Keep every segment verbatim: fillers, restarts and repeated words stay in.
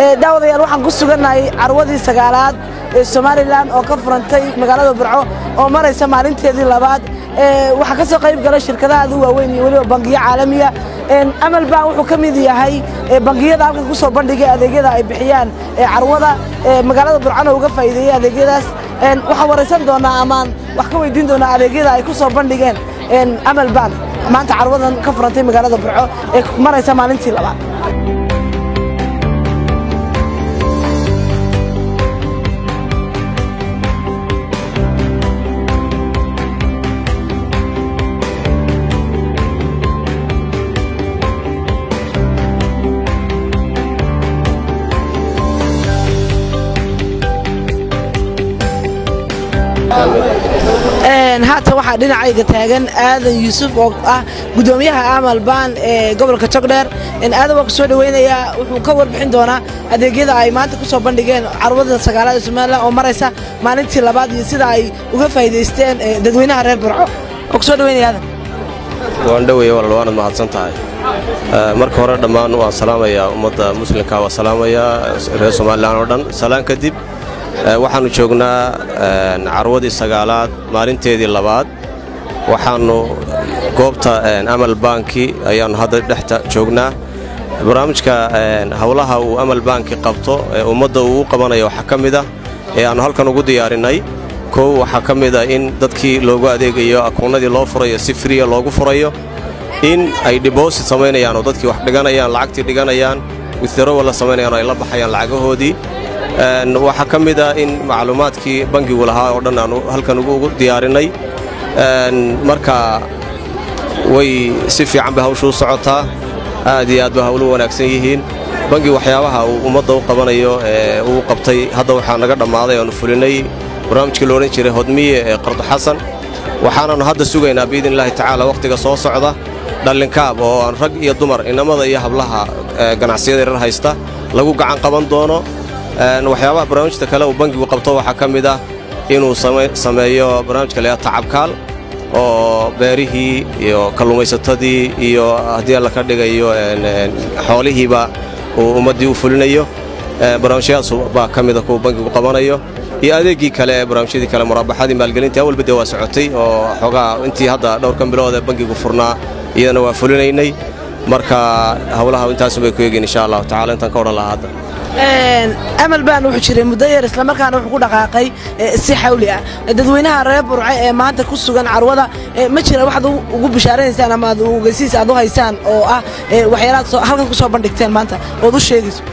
daawadayaal waxaan ku suganahay carwadii sagaalaad ee Soomaaliland oo ka furantay magaalada Burco oo maraysa maalinteedii labaad waxa ka soo qayb galay shirkadaha aad u waaweyn iyo waliba bangiyo caalami ah Amal Bank wuxuu ka mid yahay bangiyada halka ku soo bandhigay adeegyada ay bixiyaan carwada magaalada Burco uga faa'iideeyay adeegyadaas waxa waraysan doonaa amaan wax ka weydiin doonaa adeegyada ay ku soo bandhigeen Amal Bank maanta carwadan ka furantay magaalada Burco ee maraysa maalintii labaad haata waxa dhinacayga taagan aadan Yuusuf oo ah gudoomiyaha Amal Bank ee gobolka Togdheer in aad wax soo dhaweynaya wuxuu ka warbixin doonaa adeegyada ay maanta ku soo bandhigeen carwada sagaalaad ee Soomaaliland oo maraysa maalintii labaad iyo sida ay uga faa'iideysteen dadweynaha reer Burco oo ku soo dhaweynaya waan dhaweeyay walaal waan mahadsan tahay marka hore dhamaan waan salaamayaa ummadda muslimka waa salaamayaa reer Soomaaliland oo dhan salaan kadib waxaanu joognaa carwadii sagaalaad maalinteedii labaad waxaanu goobta Amal Bank ayaanu hadda dhexta joognaa barnaamijka hawlaha uu Amal Bank qabto ee ummadda uu qabanayo waxa kamid ah ee aanu halkan ugu diyaarinay koow waxa kamid ah in dadkii loogu adeegayo akoonadii loo furayo si free loogu furayo in ay deposit sameynayaan oo dadkii wax dhiganayaan lacagtii dhiganayaan withdrawal la sameynayaan ay la baxayaan lacagahoodii waxa kamid ah in macluumaadkii bangigu lahaa oo dhan aanu halkan ugu diyaarinay marka way si fiican ba hawshu socotaa aad iyo aad ba hawlu wanaagsan yihiin bangi waxyaabaha uu ummadda u qabanayo ee uu qabtay hadda waxa naga dhamaaday oo fulinay barnaamijkii loo oran jiray hodmiye ee Qardo Xasan waxaanu hadda sugaynaa biidin Ilaahay tacaala waqtiga soo socda dhalinkaab oo aan rag iyo dumar inamada iyo hablaha ganacsiyada reer haysta lagu gacan qaban doono waxyaabaha barnaamijka kale uu bangigu qabto waxa kamid ah inuu sameeyo barnaamijka la tacabkaal oo beerihii iyo kalluumaysatadii iyo hadii la ka dhigayo xoolihiiba uu ummadii u fulinayo barnaamijyaas baa kamid ah kuwa bangigu qabanayo iyo adeegii kale barnaamijyadii kale murabaxadii maalgelinta awalba waa socotay oo xogaa intii hadda dhowr kan bilood ee bangigu furnaa iyadana waa fulinaynay marka hawlaha intaas bay ku eegin insha Allah taala intan ka oran lahaa hadda Amal Bank wuxuu jiray muddo yar isla markaana wuxuu ku dhaqaaqay si xawli ah dadweynaha reer Burco ee maanta ku sugan carwada ma jira wax ugu bishaareynaysan ama aad ugu geysiis aad u haysaan oo ah waxyaalaha halkan ku soo bandhigteen maanta oo u sheegayso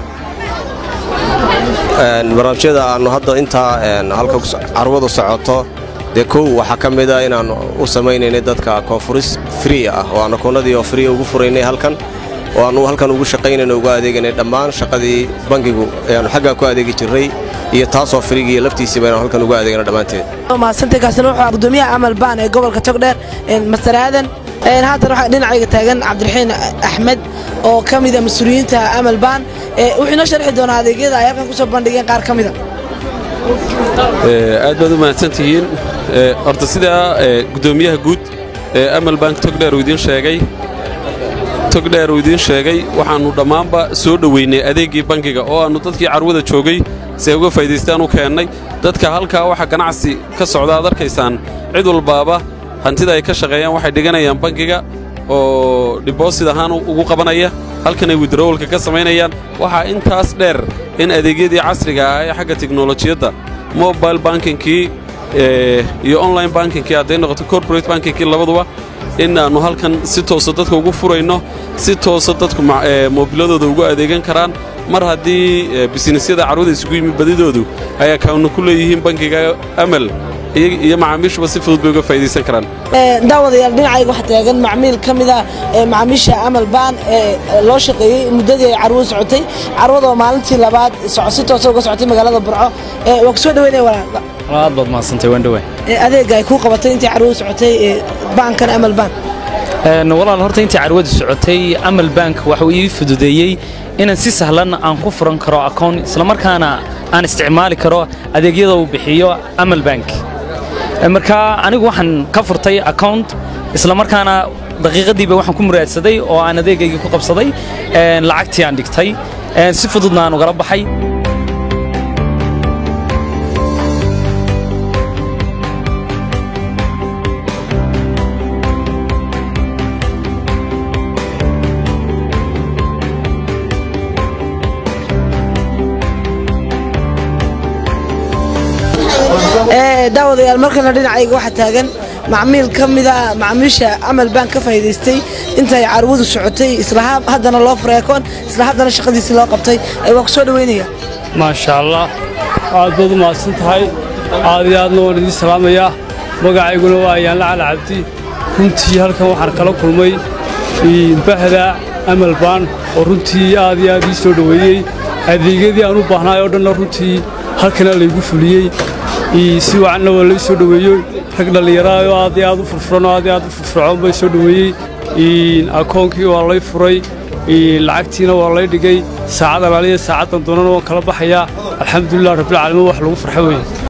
barnaamijyada aanu hadda inta halka carwada socoto de koow waxa kamid ah inaan u sameeynay dadka conference free ah oo aan koonadii oo free ugu furaynay halkan oo aanu halkan ugu shaqeynayno uga adeeganay dhammaan shaqadii bangigu ayaanu xagga ku adeegi jiray iyo taas oo free iyo laftiisa bayna halkan uga adeegana dhamaanteed ma santay kaasna wuxuu gudoomiyaha Amal Bank ee gobolka Togdheer Master Aadan een hadda waxa dhinacayga taagan Cabdiraxiin Axmed oo kamid ah mas'uuliyiinta Amal Bank ee wuxuu noo sharxi doonaa adeegyada ay halkan ku soo bandhigeen qaar kamid ah ee aad baad u mahadsantihiin ee horta sida gudoomiyaha guud ee Amal Bank Togdheer uu idin sheegay Togdheer uu idin sheegay waxaanu dhamaanba soo dhaweynay adeegii bangiga oo aanu dadkii carwada joogay si uga faa'iideystaan u keenay dadka halka waxa ganacsi ka socda aad arkaysaan cid walbaaba hantida ay ka shaqeeyaan waxay dhiganayaan bangiga oo deposit ahaan ugu qabanaya halkan ay withdrawalka ka sameynayaan waxa intaas dheer in adeegyadii casriga ah ee xagga tiknoolajiyada mobile banking ee iyo online banking haday noqoto corporate banking labaduba inaanu halkan si toos ah dadka ugu furayno si toos ah dadku mobiladooda ugu adeegan karaan mar hadii businessyada carwada isugu yimid badidoodu ay account ku leeyihiin bangiga Amal iyo macaamiishu si fudud bay uga faa'iideysan karaan ee daawadayaal dhinacayga waxa taagan macmiil kamid ah macaamiisha Amal Bank ee loo shaqeeyay muddadii carwada socotay carwada maalintii labaad si toos ah uga socotay magaalada Burco ee wax soo dhaweynay walaal aad baad maasantay waan dhaweey ee adeega ay ku qabatay intii carwada socotay ee bankan Amal Bank een walaal horta intii carwada socotay Amal Bank waxa uu ii fududeeyay in si sahlan aan ku furan karo account isla markaana aan isticmaali karo adeegyada uu bixiyo Amal Bank marka anigu waxaan ka furtay account isla markaana daqiiqadiiba waxaan ku muraadsaday oo aan adeegayga ku qabsaday een lacagtii aan dhigtay si fududna aan ugala baxay daawadayaal markana dhinacayga waxa taagan macmiil kamida macmiisha Amal Bank ka faa'iideystay intay carwadu socotay isla haddana loo furay akoon isla haddana shaqadiisa loo qabtay ay wax soo dhaweynaya ma sha Allah aad baad u mahadsan tahay aad iyo aad noo idin salaamaya magacayguna waa Ayaan Lacal Cabdi runtii halkan waxaan kala kulmay bahda Amal Bank oo runtii aad iyo aad ii soo dhaweeyay adeegyadii aan u baahnaay oo dhan runtii halkan la igu fuliyay si wacan waa la soo dhaweeyo rag dhalinyaro aad iyo aad u furfuran aad iyo aad u furfuran bay soo dhaweeyay in akoonkii waa la furay in lacagtiina waa la dhigay saacad alaaliya saacadan doonana waan kala baxaya alxamdulillah rabbil caalamiin wax lagu farxo weey